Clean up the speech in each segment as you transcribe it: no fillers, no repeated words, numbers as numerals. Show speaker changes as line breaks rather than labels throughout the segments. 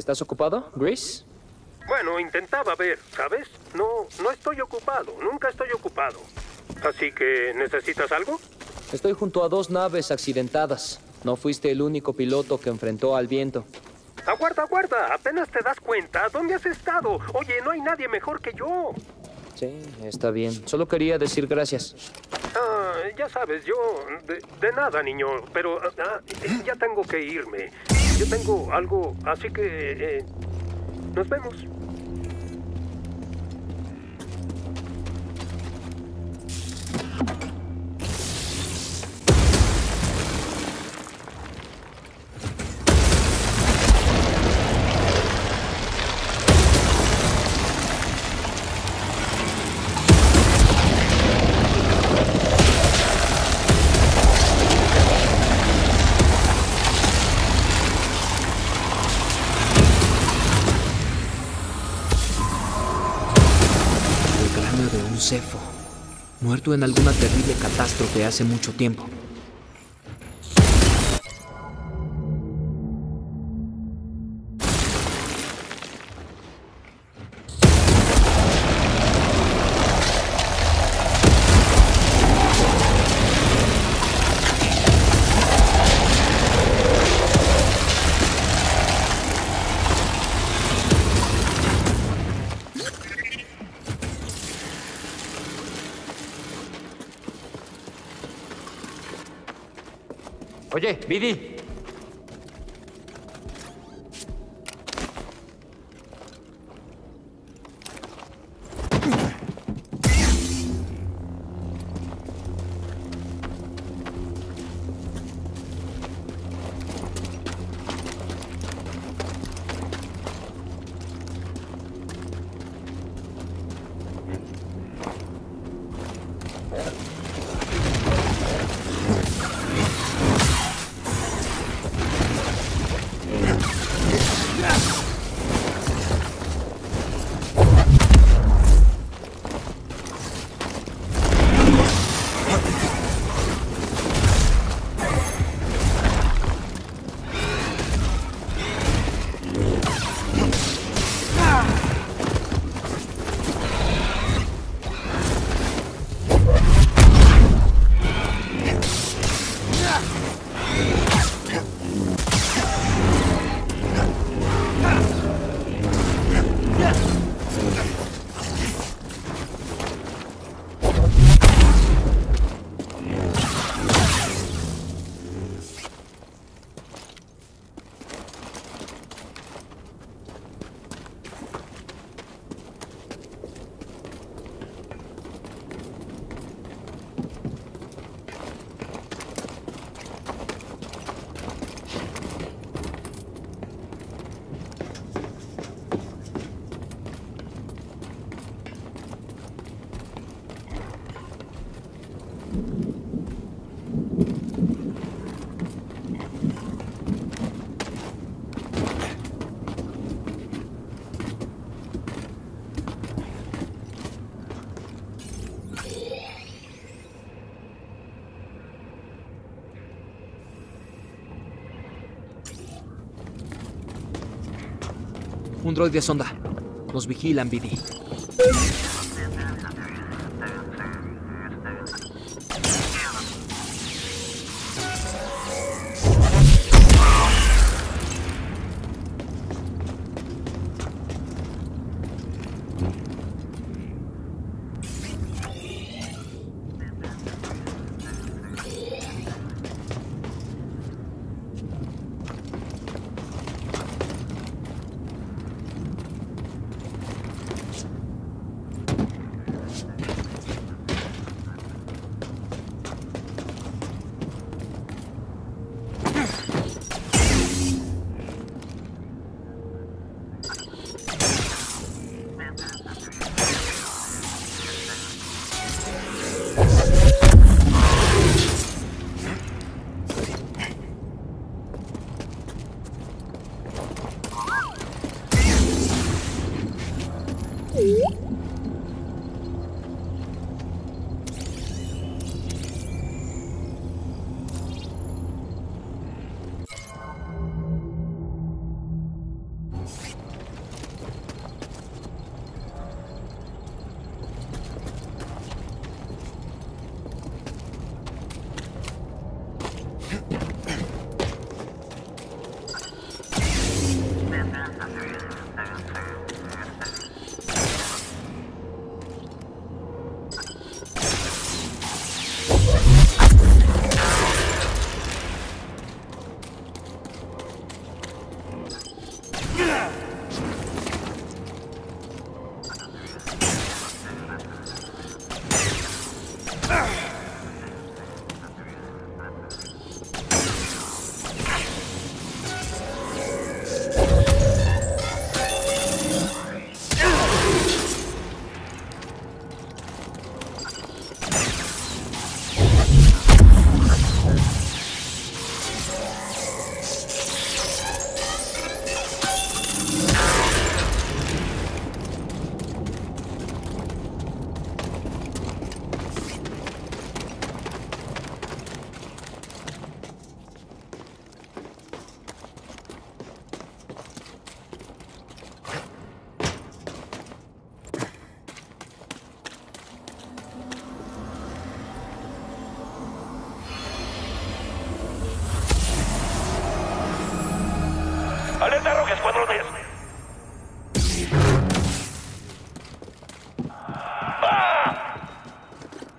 ¿Estás ocupado, Gris?
Bueno, intentaba ver, ¿sabes? No estoy ocupado. Nunca estoy ocupado. Así que, ¿necesitas algo?
Estoy junto a 2 naves accidentadas. No fuiste el único piloto que enfrentó al viento.
Aguarda, aguarda. Apenas te das cuenta. ¿Dónde has estado? Oye, no hay nadie mejor que yo.
Sí, está bien. Solo quería decir gracias.
Ya sabes, yo... De nada, niño. Pero ya tengo que irme. Yo tengo algo, así que... nos vemos.
Cefo, muerto en alguna terrible catástrofe hace mucho tiempo. Oye, Bidi. Un droide sonda. Nos vigilan, Bidi.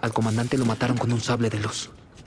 Al comandante lo mataron con un sable de luz.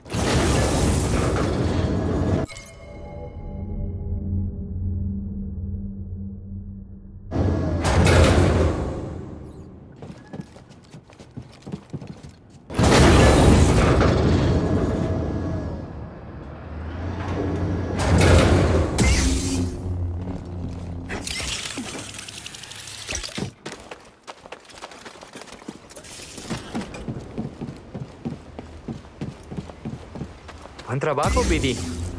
Buen trabajo, BD.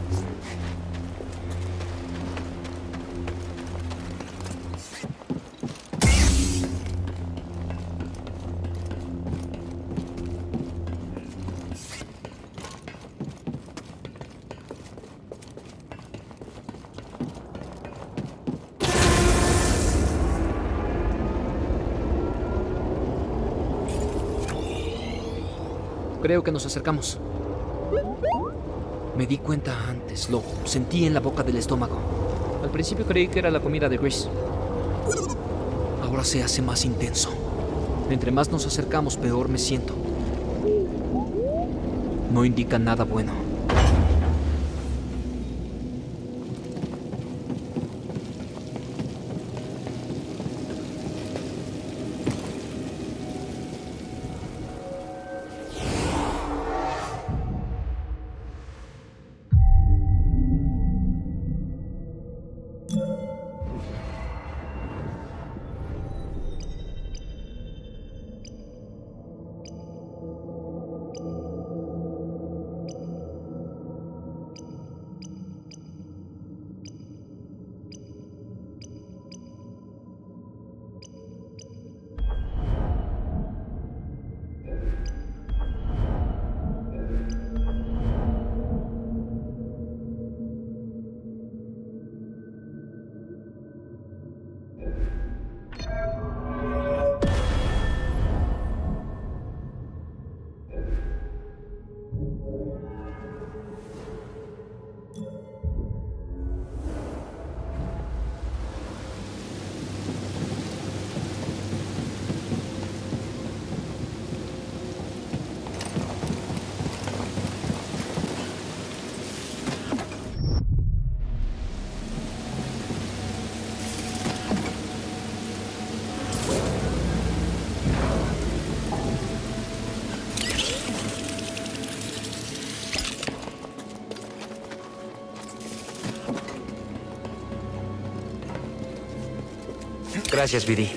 Creo que nos acercamos. Me di cuenta antes, lo sentí en la boca del estómago. Al principio creí que era la comida de Chris. Ahora se hace más intenso. Entre más nos acercamos, peor me siento. No indica nada bueno. Gracias, BD.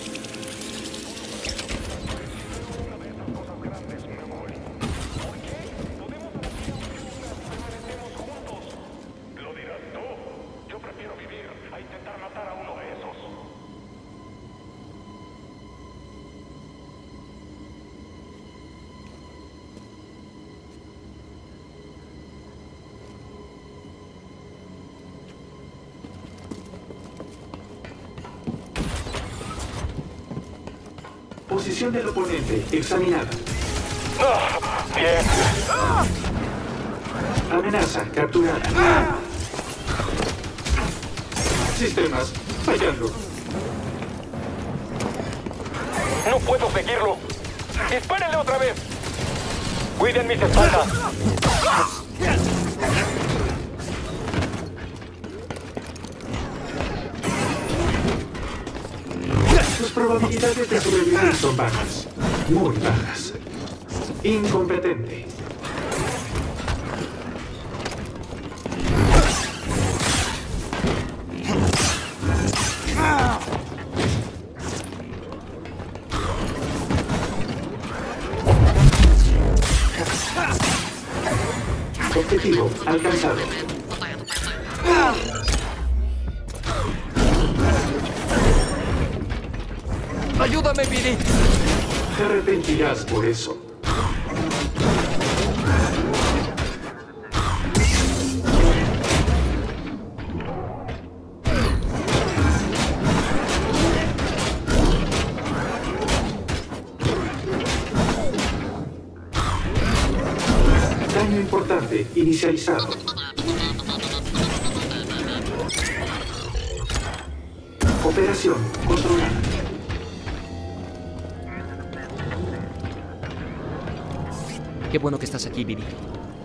Lo dirás tú. Yo prefiero vivir a intentar matar a uno de esos.
Posición del oponente examinada.
Bien.
Amenaza capturada. Sistemas fallando.
No puedo seguirlo. ¡Dispárenle otra vez! Cuiden mis espaldas.
Sus probabilidades de sobrevivir son bajas. Muy bajas. Incompetente. Objetivo alcanzado.
¡Ayúdame, BD!
Te arrepentirás por eso. Daño importante inicializado. Operación controlada.
Qué bueno que estás aquí, Vivi.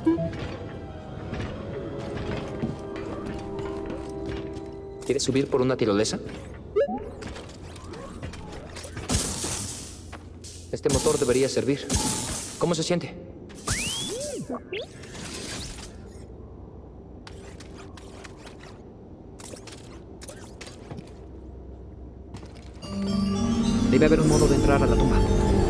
¿Quieres subir por una tirolesa? Este motor debería servir. ¿Cómo se siente? Debe haber un modo de entrar a la tumba.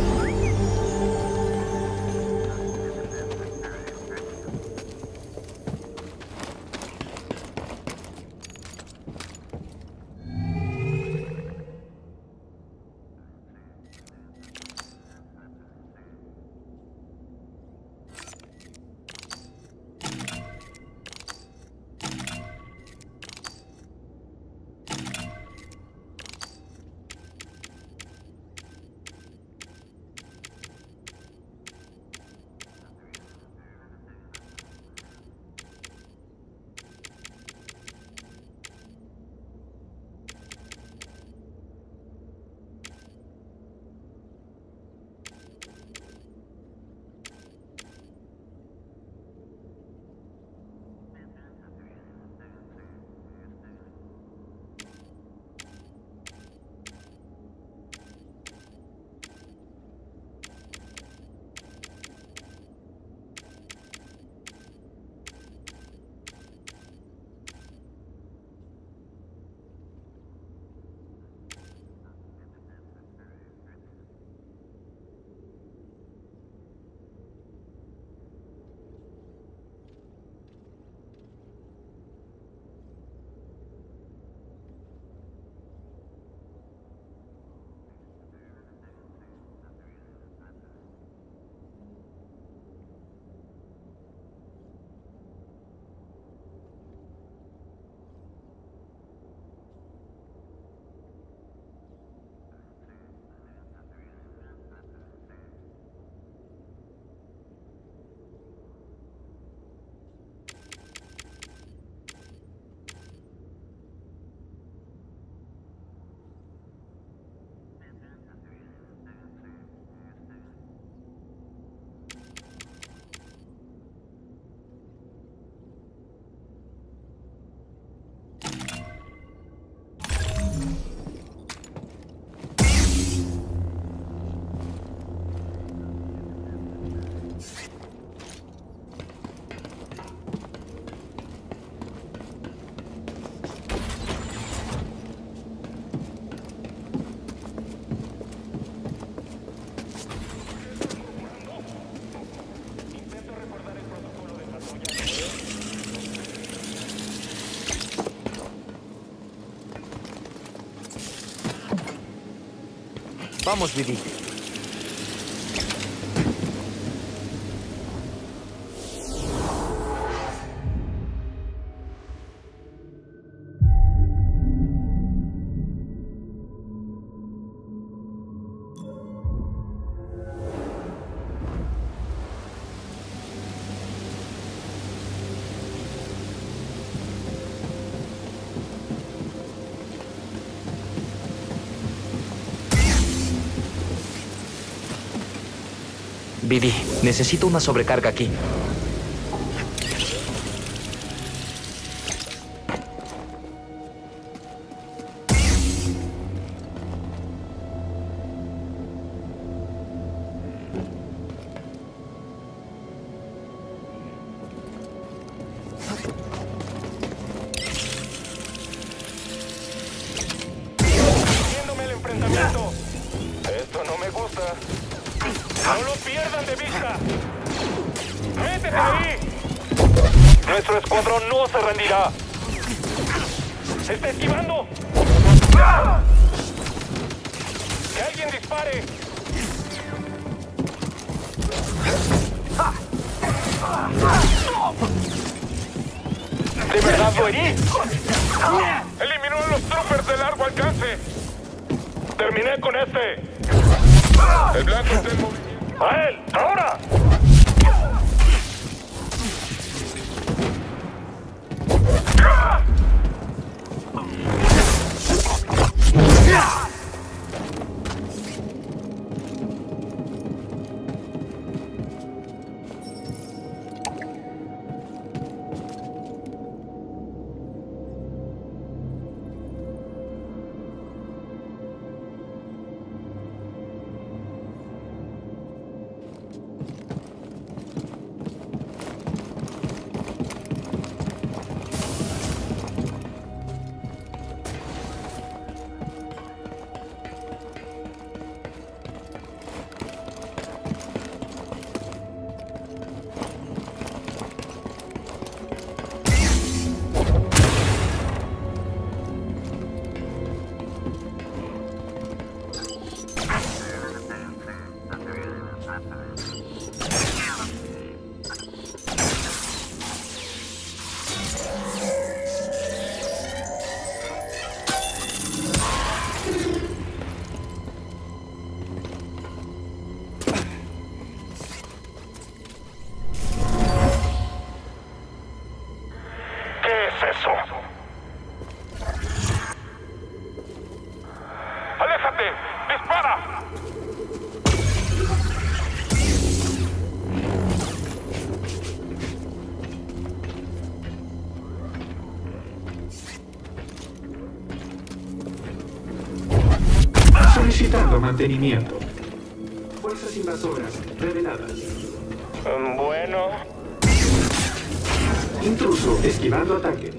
Vamos, Vivi. Vivi, necesito una sobrecarga aquí.
Siguiéndome el enfrentamiento. Esto no me gusta. ¡No lo pierdan de vista! ¡Métete ahí! Nuestro escuadrón no se rendirá. ¡Se está esquivando! ¡Que alguien dispare! ¿De verdad lo herí? ¡Eliminó a los troopers de largo alcance! ¡Terminé con este! ¡El blanco está en movimiento! ¡A él! ¡Ahora! ¡Aléjate! ¡Dispara!
Solicitando mantenimiento. Fuerzas invasoras reveladas.
Bueno.
Intruso esquivando ataque.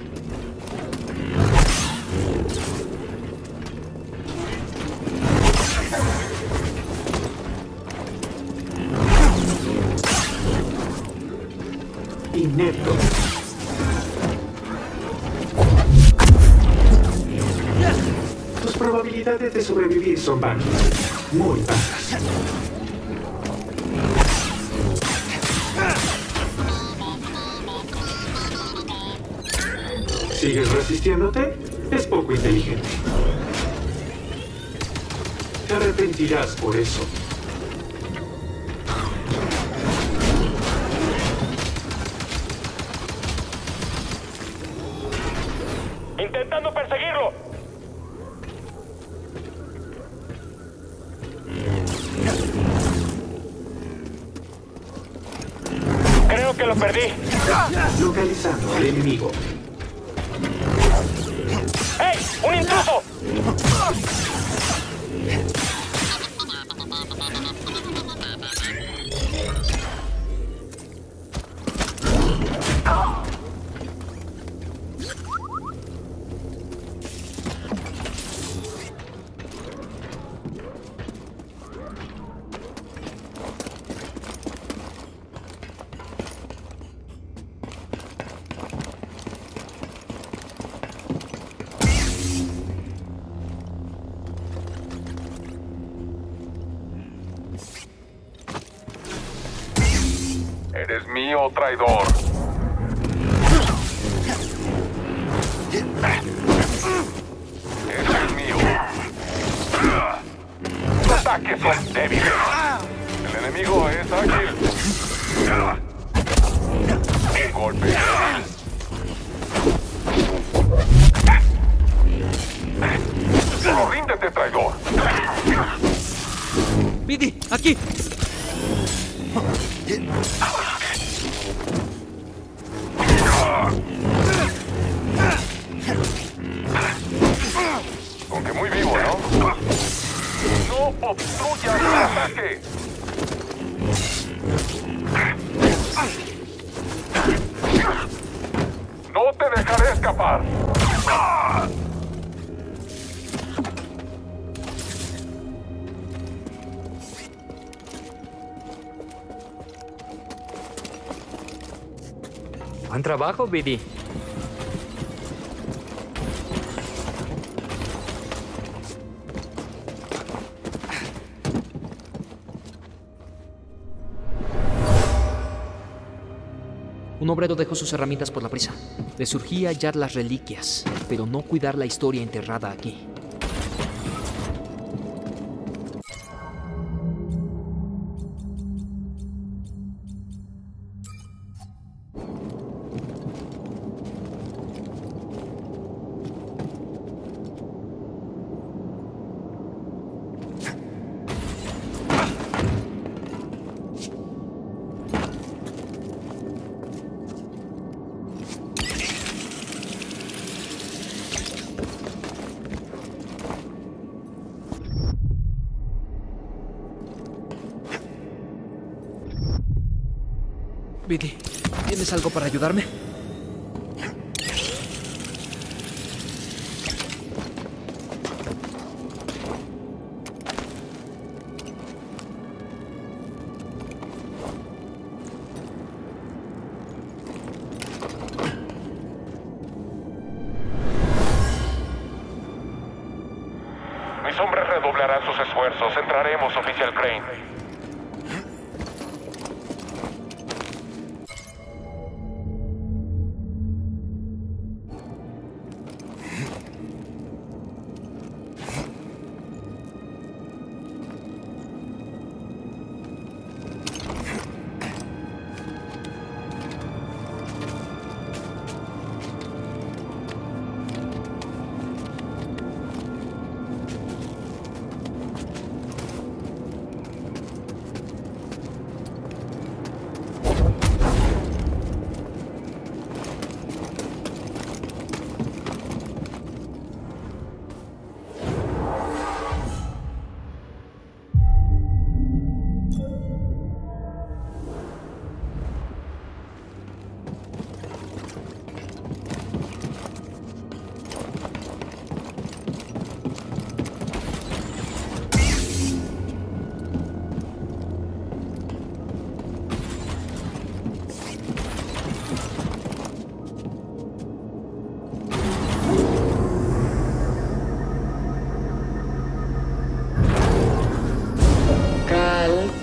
Inepto. Tus probabilidades de sobrevivir son bajas. Muy bajas. ¿Sigues resistiéndote? Es poco inteligente. Te arrepentirás por eso.
Intentando perseguirlo. Creo que lo perdí.
Localizando al enemigo.
¡Hey! ¡Un intruso!
Eres mío, traidor. Eres mío.
Los ataques son débiles.
El enemigo es ágil. Un golpe débil. Solo ríndete, traidor.
¡Biddy! ¡Aquí!
Aunque muy vivo, ¿no? No obstruyas el ataque. No te dejaré escapar.
Buen trabajo, Biddy. Un obrero dejó sus herramientas por la prisa. Le surgía hallar las reliquias, pero no cuidar la historia enterrada aquí. Biddy, ¿tienes algo para ayudarme?
Mis hombres redoblarán sus esfuerzos. Entraremos, oficial Crane.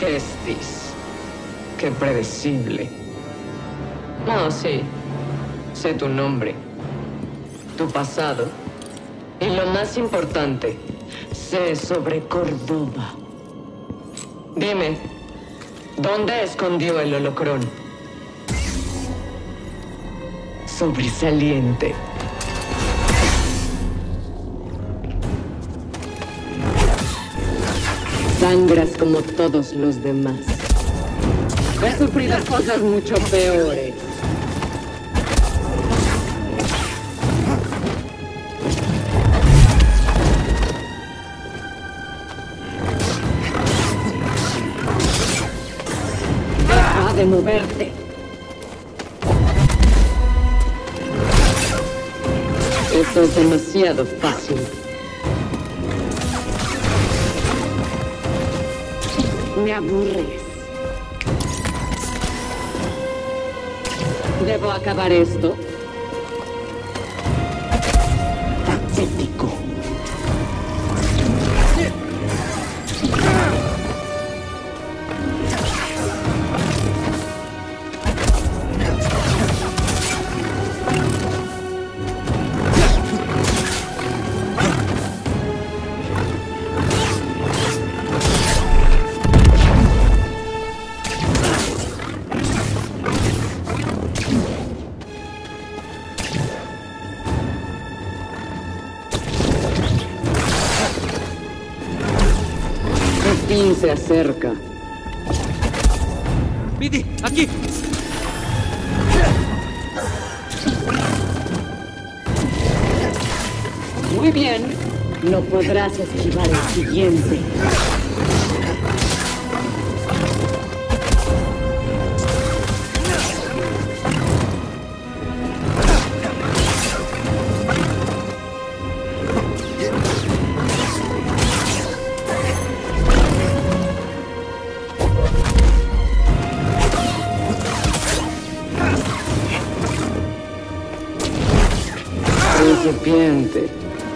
Kestis. Qué predecible. Oh, sí. Sé tu nombre, tu pasado y lo más importante, sé sobre Córdoba. Dime, ¿dónde escondió el holocrón? Sobresaliente. Sangras como todos los demás. He sufrido cosas mucho peores. Deja de moverte. Esto es demasiado fácil. Me aburres. Debo acabar esto. Patético. El fin se acerca.
¡Biddy! ¡Aquí!
Muy bien. No podrás esquivar el siguiente. Recipiente.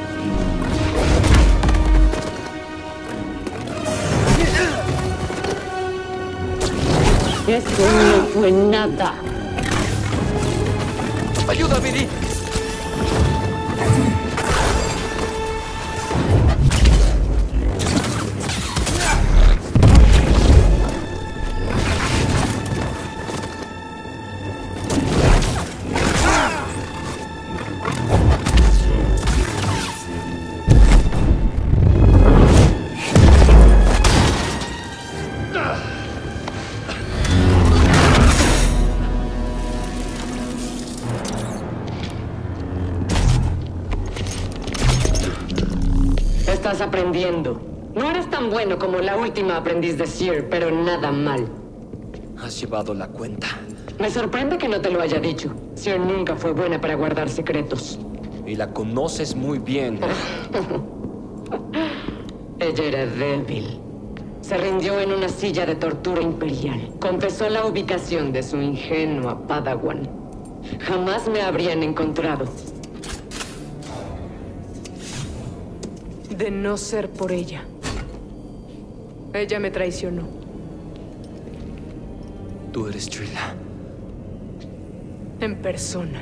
Eso no fue nada.
¡Ayuda, Biddy!
Estás aprendiendo. No eres tan bueno como la última aprendiz de Seer, pero nada mal.
Has llevado la cuenta.
Me sorprende que no te lo haya dicho. Seer nunca fue buena para guardar secretos.
Y la conoces muy bien.
Ella era débil. Se rindió en una silla de tortura imperial. Confesó la ubicación de su ingenua Padawan. Jamás me habrían encontrado. De no ser por ella. Ella me traicionó.
Tú eres Trilla.
En persona.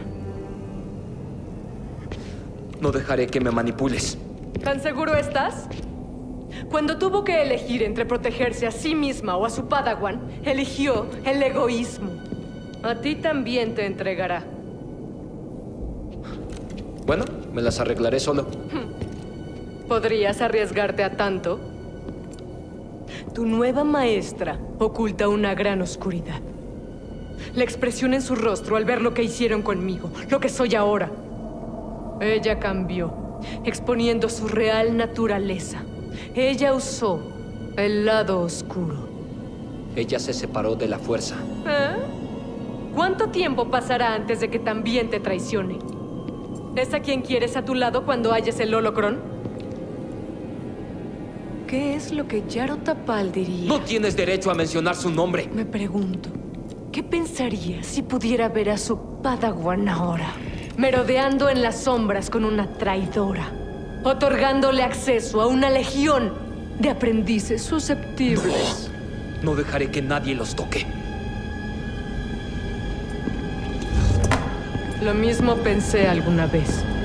No dejaré que me manipules.
¿Tan seguro estás? Cuando tuvo que elegir entre protegerse a sí misma o a su Padawan, eligió el egoísmo. A ti también te entregará.
Bueno, me las arreglaré solo.
¿Podrías arriesgarte a tanto? Tu nueva maestra oculta una gran oscuridad. La expresión en su rostro al ver lo que hicieron conmigo, lo que soy ahora. Ella cambió, exponiendo su real naturaleza. Ella usó el lado oscuro.
Ella se separó de la fuerza.
¿Eh? ¿Cuánto tiempo pasará antes de que también te traicione? ¿Es a quien quieres a tu lado cuando halles el holocrón? ¿Qué es lo que Yaro Tapal diría?
No tienes derecho a mencionar su nombre.
Me pregunto, ¿qué pensaría si pudiera ver a su Padawan ahora? Merodeando en las sombras con una traidora, otorgándole acceso a una legión de aprendices susceptibles.
No dejaré que nadie los toque.
Lo mismo pensé alguna vez.